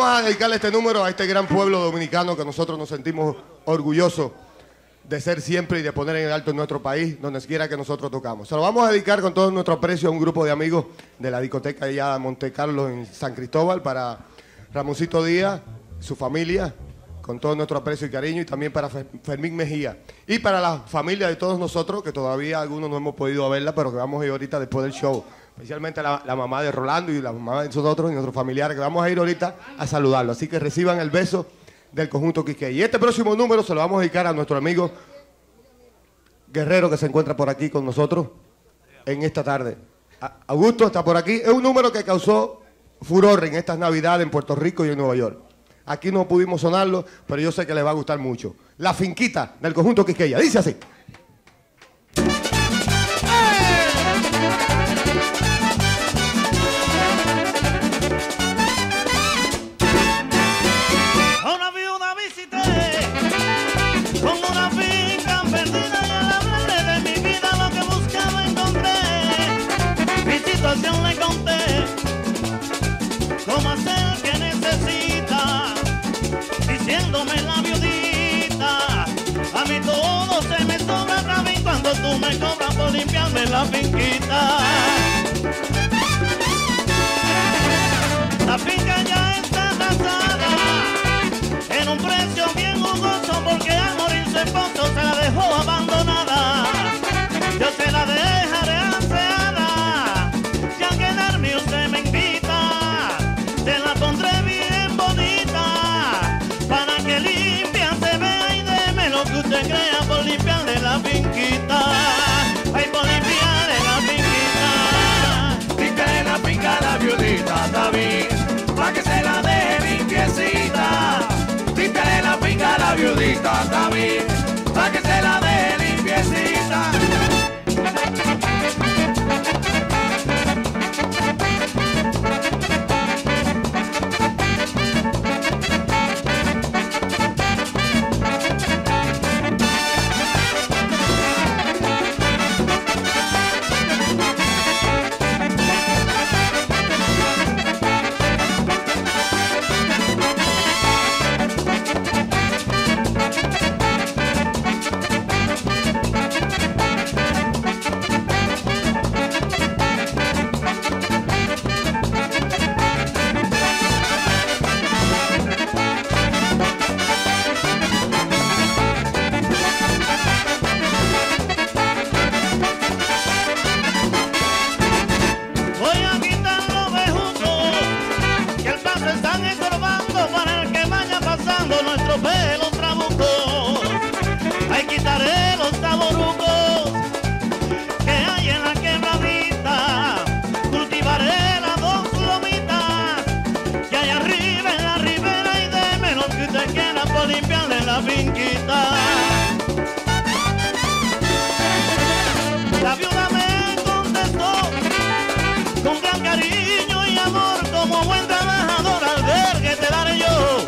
vamos a dedicarle este número a este gran pueblo dominicano que nosotros nos sentimos orgullosos de ser siempre y de poner en alto en nuestro país, donde quiera que nosotros tocamos. Se lo vamos a dedicar con todo nuestro aprecio a un grupo de amigos de la discoteca allá Monte Carlo en San Cristóbal, para Ramoncito Díaz, su familia, con todo nuestro aprecio y cariño, y también para Fermín Mejía. Y para la familia de todos nosotros, que todavía algunos no hemos podido verla, pero que vamos a ir ahorita después del show. Especialmente la mamá de Rolando y la mamá de nosotros y nuestros familiares, que vamos a ir ahorita a saludarlo. Así que reciban el beso del conjunto Quisqueya. Y este próximo número se lo vamos a dedicar a nuestro amigo Guerrero, que se encuentra por aquí con nosotros en esta tarde. Augusto está por aquí. Es un número que causó furor en estas Navidades en Puerto Rico y en Nueva York. Aquí no pudimos sonarlo, pero yo sé que les va a gustar mucho. La finquita del conjunto Quisqueya. Dice así. Le conté cómo hacer que necesita, diciéndome la viudita, a mí todo se me sobra, Rabín, cuando tú me cobras por limpiarme la finquita. La finca ya está tasada en un precio bien jugoso, porque al morir su esposo se la dejó abandonada. Yo se la dejaré aseada, si al quedarme usted me invita, se la pondré bien bonita, para que limpia se vea y deme lo que usted crea por limpiarle la finquita. Ay, por limpiarle la finquita. Límpiale la finca a la viudita, está bien, pa' que se la deje limpiecita. Límpiale la finca a la viudita, está bien, pa' que se la deje limpiecita. La viuda me contestó con gran cariño y amor, como buen trabajador al ver que te daré yo.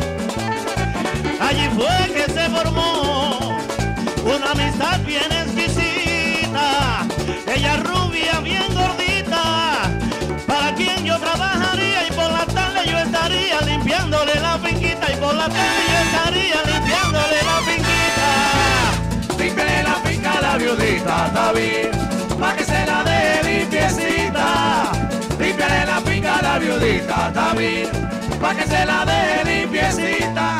Allí fue que se formó una amistad bien exquisita, ella rubia bien gordita, para quien yo trabajaría, y por la tarde yo estaría limpiándole la finquita, y por la tarde yo estaría limpiándole la finquita. Límpiale la finca a la viudita, está bien, pa' que se la deje limpiecita. Límpiale la finca a la viudita, está bien, pa' que se la deje limpiecita.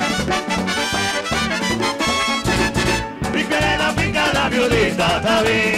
Está bien.